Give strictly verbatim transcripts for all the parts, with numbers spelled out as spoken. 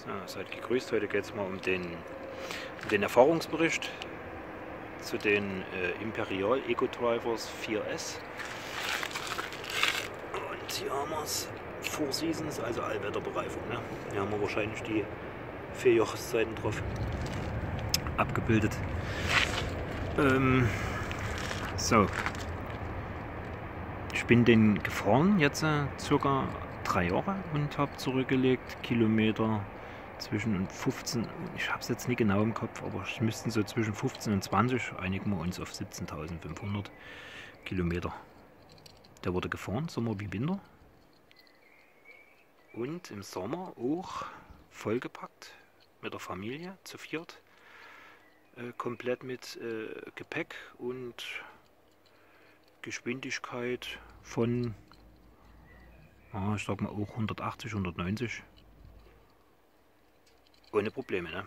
So, seid gegrüßt. Heute geht es mal um den, um den Erfahrungsbericht zu den äh, Imperial Eco Drivers vier S. Und hier haben wir es Four Seasons, also Allwetterbereifung. Ne? Hier haben wir wahrscheinlich die vier Jahreszeiten drauf abgebildet. Ähm, so, ich bin den gefahren jetzt äh, circa drei Jahre und habe zurückgelegt Kilometer zwischen fünfzehn, ich habe es jetzt nicht genau im Kopf, aber es müssten so zwischen fünfzehn und zwanzig, einigen wir uns auf siebzehntausendfünfhundert Kilometer. Der wurde gefahren, Sommer wie Winter. Und im Sommer auch vollgepackt mit der Familie, zu viert. Äh, komplett mit äh, Gepäck und Geschwindigkeit von, ja, ich sag mal auch hundertachtzig, hundertneunzig. Ohne Probleme, ne?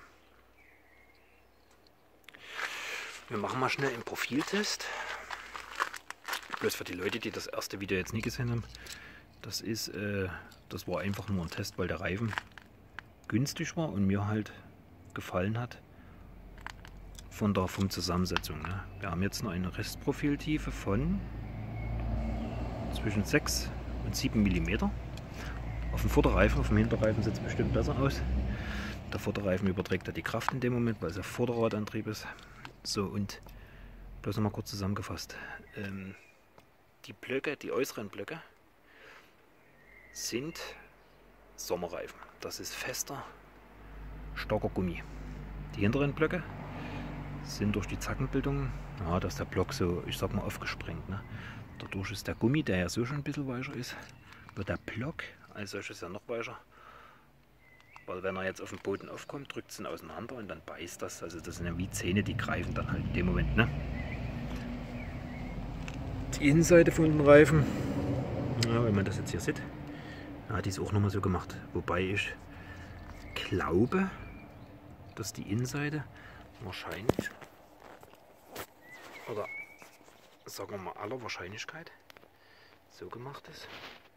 Wir machen mal schnell einen Profiltest. Bloß für die Leute, die das erste Video jetzt nie gesehen haben. Das ist, äh, das war einfach nur ein Test, weil der Reifen günstig war und mir halt gefallen hat von der vom Zusammensetzung. Ne? Wir haben jetzt noch eine Restprofiltiefe von zwischen sechs und sieben Millimeter. Auf dem Vorderreifen, auf dem Hinterreifen sieht es bestimmt besser aus. Der Vorderreifen überträgt ja die Kraft in dem Moment, weil es ja Vorderradantrieb ist. So, und bloß noch mal kurz zusammengefasst. Ähm, die Blöcke, die äußeren Blöcke sind Sommerreifen. Das ist fester, starker Gummi. Die hinteren Blöcke sind durch die Zackenbildung, ja, dass der Block so, ich sag mal, aufgesprengt. Ne? Dadurch ist der Gummi, der ja so schon ein bisschen weicher ist, wird der Block als solches ja noch weicher. Weil wenn er jetzt auf dem Boden aufkommt, drückt es ihn auseinander und dann beißt das. Also das sind ja wie Zähne, die greifen dann halt in dem Moment. Ne? Die Innenseite von den Reifen, ja, wenn man das jetzt hier sieht, ja, die ist auch nochmal so gemacht. Wobei ich glaube, dass die Innenseite wahrscheinlich, oder sagen wir mal aller Wahrscheinlichkeit, so gemacht ist,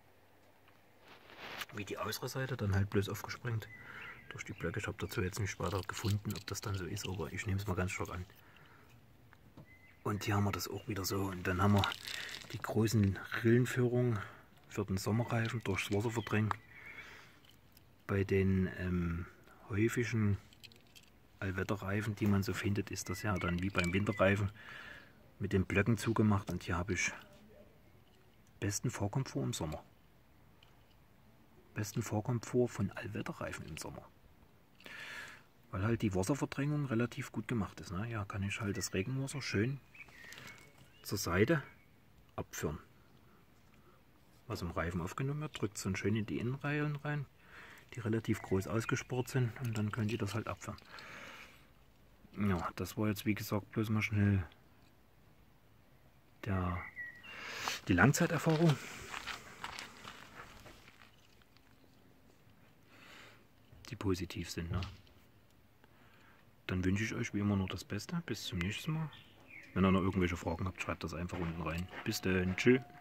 wie die äußere Seite, dann halt bloß aufgesprengt durch die Blöcke. Ich habe dazu jetzt nicht weiter gefunden, ob das dann so ist, aber ich nehme es mal ganz stark an. Und hier haben wir das auch wieder so. Und dann haben wir die großen Rillenführungen für den Sommerreifen durchs Wasser verdrängen. Bei den ähm, häufigen Allwetterreifen, die man so findet, ist das ja dann wie beim Winterreifen mit den Blöcken zugemacht. Und hier habe ich besten Fahrkomfort im Sommer. Besten Fahrkomfort von Allwetterreifen im Sommer. Weil halt die Wasserverdrängung relativ gut gemacht ist. Ne? Ja, kann ich halt das Regenwasser schön zur Seite abführen. Was im Reifen aufgenommen wird, drückt es dann schön in die Innenreihen rein, die relativ groß ausgespart sind, und dann könnt ihr das halt abführen. Ja, das war jetzt wie gesagt bloß mal schnell der, die Langzeiterfahrung. Die positiv sind. Ne? Dann wünsche ich euch wie immer nur das Beste. Bis zum nächsten Mal. Wenn ihr noch irgendwelche Fragen habt, schreibt das einfach unten rein. Bis dann. Tschüss.